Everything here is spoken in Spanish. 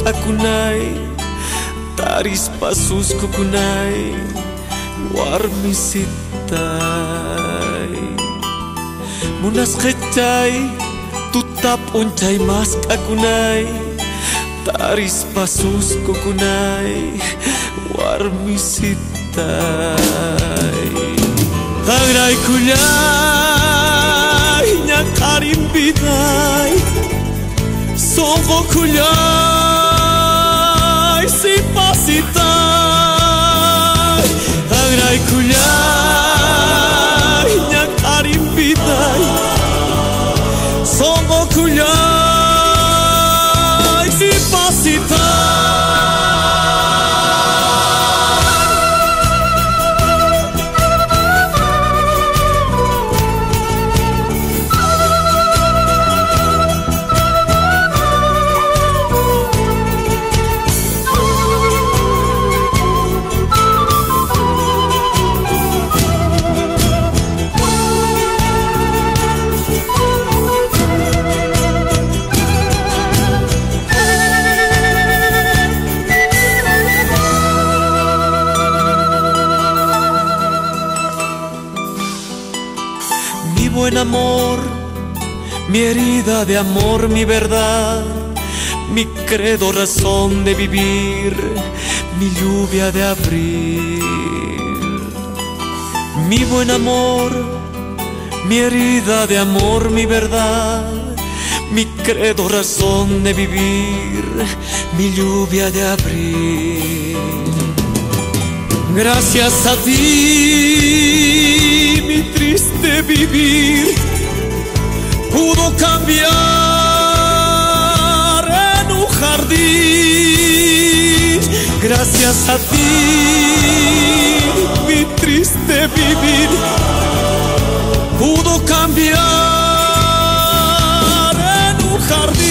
akunay, tarispasus kukunay, warmisitay. Munas kechay, tutap unchay mas akunay, tarispasus kukunay, warmisitay. Agray kulay, nyakarim binay, soko kulay, sipasitay. Agray kulay, nyakarim binay, soko kulay, sipasitay. Mi buen amor, mi herida de amor, mi verdad, mi credo, razón de vivir, mi lluvia de abril. Mi buen amor, mi herida de amor, mi verdad, mi credo, razón de vivir, mi lluvia de abril. Gracias a ti, mi triste vivir pudo cambiar en un jardín. Gracias a ti, mi triste vivir pudo cambiar en un jardín.